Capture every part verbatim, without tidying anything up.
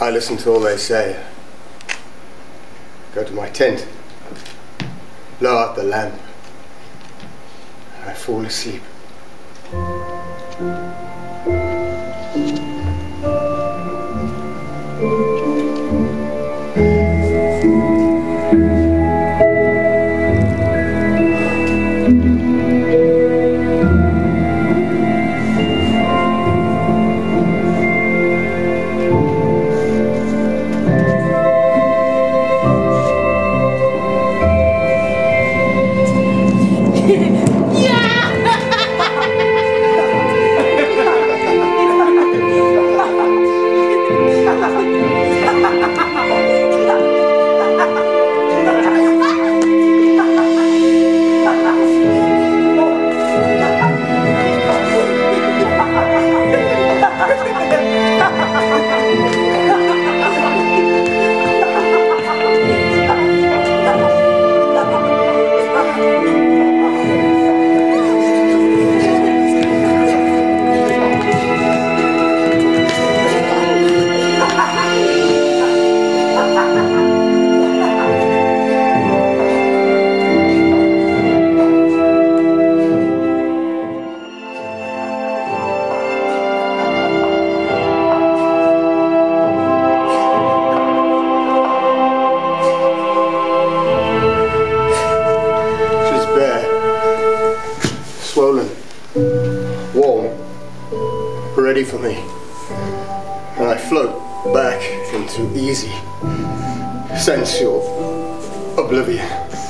I listen to all they say. Go to my tent, blow out the lamp, and I fall asleep. For me, and I float back into easy, sensual oblivion.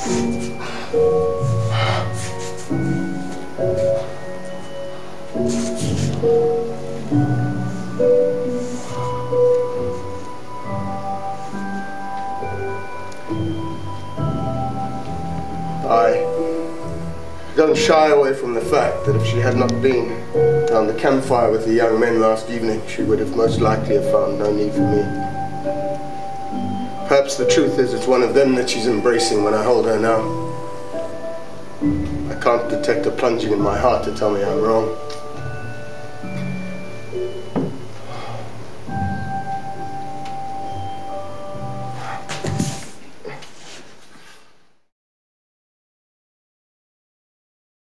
I don't shy away from the fact that if she had not been around the campfire with the young men last evening, she would have most likely have found no need for me. Perhaps the truth is it's one of them that she's embracing when I hold her now. I can't detect a plunging in my heart to tell me I'm wrong.